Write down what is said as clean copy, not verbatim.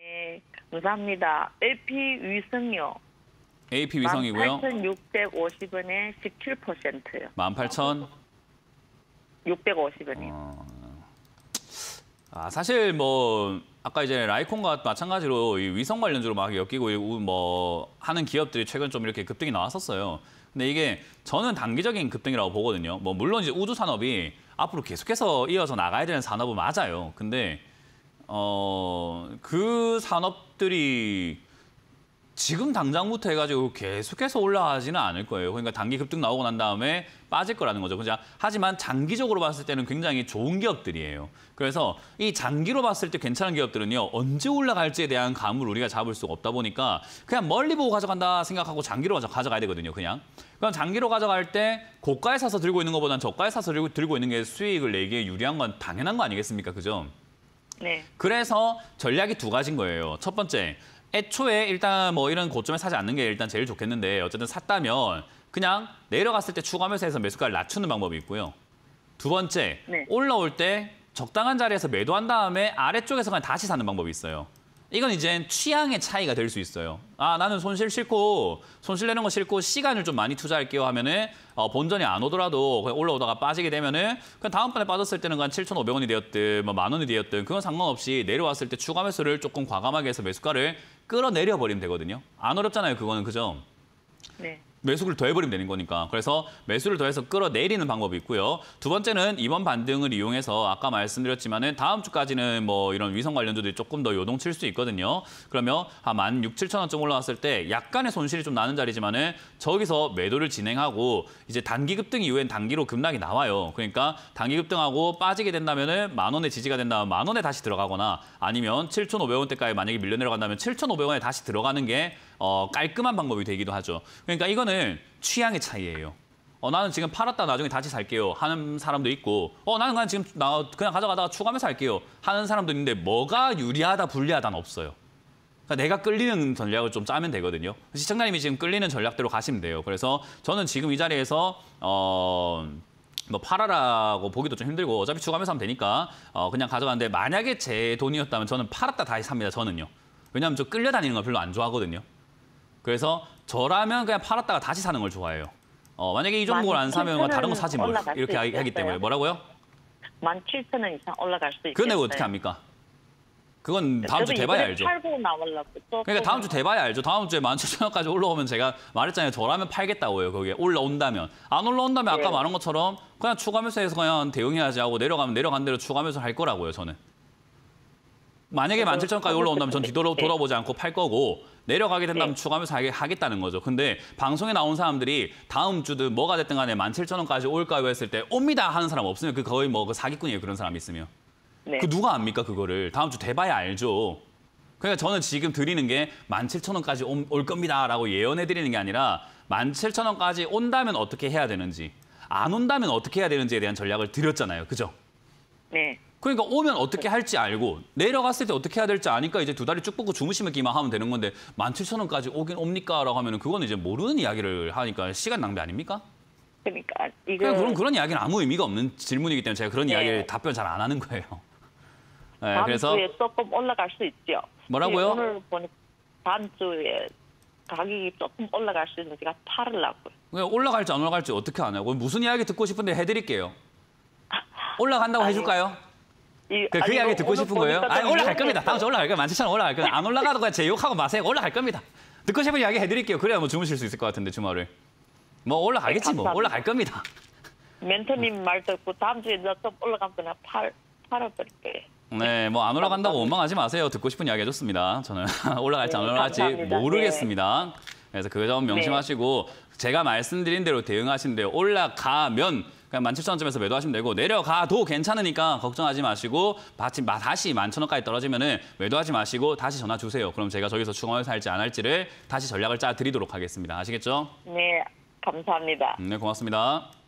네, 감사합니다. AP 위성요. AP 위성이고요. 18,650원에 17%요. 18,650원이요. 사실 뭐 아까 이제 라이콘과 마찬가지로 이 위성 관련주로 막 엮이고 뭐 하는 기업들이 최근 좀 이렇게 급등이 나왔었어요. 근데 이게 저는 단기적인 급등이라고 보거든요. 뭐 물론 이제 우주 산업이 앞으로 계속해서 이어서 나가야 되는 산업은 맞아요. 근데 그 산업들이 지금 당장부터 해가지고 계속해서 올라가지는 않을 거예요. 그러니까 단기 급등 나오고 난 다음에 빠질 거라는 거죠. 그죠? 하지만 장기적으로 봤을 때는 굉장히 좋은 기업들이에요. 그래서 이 장기로 봤을 때 괜찮은 기업들은요. 언제 올라갈지에 대한 감을 우리가 잡을 수가 없다 보니까 그냥 멀리 보고 가져간다 생각하고 장기로 가져가야 되거든요. 그냥. 그럼 장기로 가져갈 때 고가에 사서 들고 있는 것보다는 저가에 사서 들고 있는 게 수익을 내기에 유리한 건 당연한 거 아니겠습니까? 그죠? 네. 그래서 전략이 두 가지인 거예요. 첫 번째. 애초에 일단 뭐 이런 고점에 사지 않는 게 일단 제일 좋겠는데 어쨌든 샀다면 그냥 내려갔을 때 추가 매수해서 매수가를 낮추는 방법이 있고요. 두 번째, 네. 올라올 때 적당한 자리에서 매도한 다음에 아래쪽에서 그냥 다시 사는 방법이 있어요. 이건 이제 취향의 차이가 될 수 있어요. 나는 손실 내는 거 싫고 시간을 좀 많이 투자할게요 하면은 본전이 안 오더라도 그냥 올라오다가 빠지게 되면은 그냥 다음번에 빠졌을 때는 그냥 7,500원이 되었든 뭐 10,000원이 되었든 그건 상관없이 내려왔을 때 추가 매수를 조금 과감하게 해서 매수가를 끌어내려 버리면 되거든요. 안 어렵잖아요, 그거는. 그죠? 네. 매수를 더해버리면 되는 거니까. 그래서 매수를 더해서 끌어내리는 방법이 있고요. 두 번째는 이번 반등을 이용해서 아까 말씀드렸지만은 다음 주까지는 뭐 이런 위성 관련주들이 조금 더 요동칠 수 있거든요. 그러면 한 16,700원쯤 올라왔을 때 약간의 손실이 좀 나는 자리지만은 저기서 매도를 진행하고 이제 단기 급등 이후엔 단기로 급락이 나와요. 그러니까 단기 급등하고 빠지게 된다면은 10,000원의 지지가 된다면 10,000원에 다시 들어가거나 아니면 7,500원대까지 만약에 밀려 내려간다면 7,500원에 다시 들어가는 게 깔끔한 방법이 되기도 하죠. 그러니까 이거는 취향의 차이예요. 나는 지금 팔았다 나중에 다시 살게요 하는 사람도 있고 나는 그냥 지금 그냥 가져가다가 추가하면서 살게요 하는 사람도 있는데 뭐가 유리하다 불리하다는 없어요. 그러니까 내가 끌리는 전략을 좀 짜면 되거든요. 시청자님이 지금 끌리는 전략대로 가시면 돼요. 그래서 저는 지금 이 자리에서 뭐 팔아라고 보기도 좀 힘들고 어차피 추가하면서 하면 되니까 그냥 가져가는데 만약에 제 돈이었다면 저는 팔았다 다시 삽니다. 저는요. 왜냐하면 저 끌려다니는 걸 별로 안 좋아하거든요. 그래서 저라면 그냥 팔았다가 다시 사는 걸 좋아해요. 만약에 이 종목을 안 사면 다른 거 사지 뭐 이렇게 하기 때문에. 뭐라고요? 17,000원 이상 올라갈 수 있겠어요. 그건 내가 어떻게 합니까? 그건 다음 주 돼봐야 알죠. 팔고 나오려고. 그러니까 다음 주 돼봐야 알죠. 다음 주에 17,000원까지 올라오면 제가 말했잖아요. 저라면 팔겠다고요. 거기에 올라온다면. 안 올라온다면 아까 말한 것처럼 그냥 추가 매수해서 그냥 대응해야지 하고 내려가면 내려간 대로 추가 매수 할 거라고요. 저는. 만약에 17,000원까지 올라온다면 전 뒤돌아보지 않고 팔 거고 내려가게 된다면 추가하면서 하겠다는 거죠. 근데 방송에 나온 사람들이 다음 주든 뭐가 됐든 간에 17,000원까지 올까요 했을 때 옵니다 하는 사람 없으면 그 거의 뭐 그 사기꾼이에요. 그런 사람이 있으면. 네. 그 누가 압니까 그거를. 다음 주 돼봐야 알죠. 그러니까 저는 지금 드리는 게 17,000원까지 올 겁니다라고 예언해 드리는 게 아니라 17,000원까지 온다면 어떻게 해야 되는지 안 온다면 어떻게 해야 되는지에 대한 전략을 드렸잖아요. 그죠? 네. 그러니까 오면 어떻게 할지 알고 내려갔을 때 어떻게 해야 될지 아니까 이제 두 다리 쭉 뻗고 주무시기만 하면 되는 건데 17,000원까지 오긴 옵니까? 라고 하면은 그거는 이제 모르는 이야기를 하니까 시간 낭비 아닙니까? 그러니까 이거 그런 이야기는 아무 의미가 없는 질문이기 때문에 제가 그런 이야기를 답변 잘 안 하는 거예요. 네, 다음 그래서 주에 조금 올라갈 수 있죠. 뭐라고요? 오늘 보니까 다음 주에 가격이 조금 올라갈 수 있는 제가 팔으려고요. 올라갈지 안 올라갈지 어떻게 아냐고. 무슨 이야기 듣고 싶은데 해드릴게요. 올라간다고 해줄까요? 그 이야기 듣고 싶은 거예요? 아니, 올라갈 겁니다. 다음 주 올라갈 거예요. 17,000원 올라갈 거예요. 안 올라가도 그냥 제 욕하고 마세요. 올라갈 겁니다. 듣고 싶은 이야기 해드릴게요. 그래야 뭐 주무실 수 있을 것 같은데 주말을. 뭐 올라가겠지 뭐. 올라갈 겁니다. 멘토님 말 듣고 다음 주에 좀 올라가면 그냥 팔아버릴게요. 네, 뭐 안 올라간다고 원망하지 마세요. 듣고 싶은 이야기 해줬습니다. 저는 올라갈지 안 올라갈지 모르겠습니다. 그래서 그 점 명심하시고 제가 말씀드린 대로 대응하시면 돼요. 올라가면 그냥 17,000원쯤에서 매도하시면 되고 내려가도 괜찮으니까 걱정하지 마시고 다시 11,000원까지 떨어지면은 매도하지 마시고 다시 전화 주세요. 그럼 제가 저기서 추가해서 할지 안 할지를 다시 전략을 짜 드리도록 하겠습니다. 아시겠죠? 네, 감사합니다. 네, 고맙습니다.